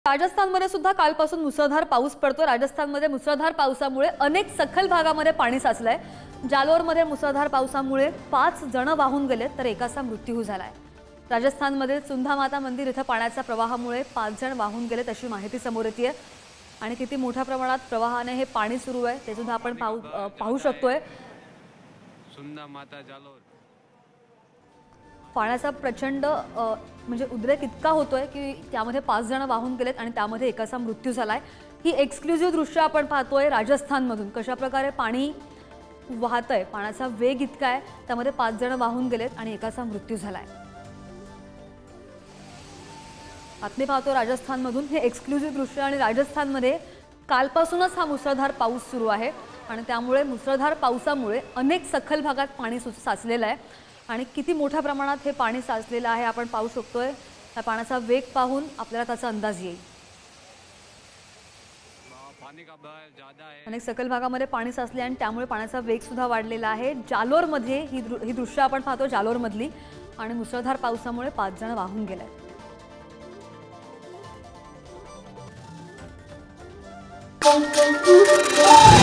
राजस्थानमध्ये सुद्धा कालपासून मुसळधार पाऊस पडतो। राजस्थानमध्ये मुसळधार पावसामुळे अनेक सखल भागामध्ये पाणी साचलंय। जालोरमध्ये मुसळधार पावसामुळे 5 जण वाहून गेले तर एकाचा मृत्यू झालाय। राजस्थानमध्ये सुंधा माता मंदिर इथे पाण्याच्या प्रवाहामुळे 5 जण वाहून गेले अशी माहिती समोर येते आणि किती मोठ्या प्रमाणात प्रवाहाने हे पाणी सुरू आहे ते सुद्धा आपण पाहू शकतोय। सुंधा माता जालोर पाण्याचा प्रचंड म्हणजे उद्रेक इतका होतोय की त्यामध्ये 5 जण वाहून गेलेत आणि त्यामध्ये एकाचा मृत्यू झालाय। ही एक्सक्लुझिव्ह दृश्य आपण पाहतोय राजस्थानमधून कशा प्रकारे पाणी वाहतय, पाण्याचा वेग इतका आहे, त्यामध्ये 5 जण वाहून गेलेत आणि एकाचा मृत्यू झालाय। बातमी पाहतो राजस्थानमधून हे एक्सक्लुझिव्ह दृश्य आणि राजस्थानमध्ये कालपासूनच हा मुसळधार पाऊस सुरू आहे आणि त्यामुळे मुसळधार पावसामुळे अनेक सखल भागात पाणी साचलेलं आहे आणि किती मोठ्या प्रमाणात हे पाणी साचलेलं आहे आपण पाहू शकतोय। त्या पाण्याचा वेग पाहून आपल्याला त्याचा अंदाज येईल। पानी का बहाव ज्यादा है। अनेक सखल भागामध्ये पाणी साचले आणि त्यामुळे पाण्याचा वेग सुद्धा वाढलेला आहे। जालोरमध्ये ही दृश्य आपण पाहतो जालोरमधली आणि मुसळधार पावसामुळे 5 जण वाहून गेले।